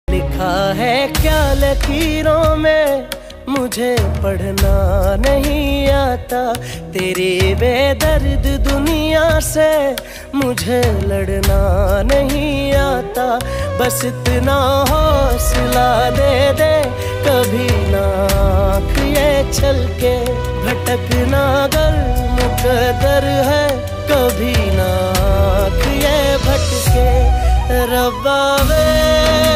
लिखा है क्या लकीरों में, मुझे पढ़ना नहीं आता। तेरी बेदर्द दुनिया से मुझे लड़ना नहीं आता। बस इतना हौसला दे दे, कभी ना आँख ये छलके। भटकना अगर मुकद्दर है, कभी ना आँख ये भटके। रब्बा वे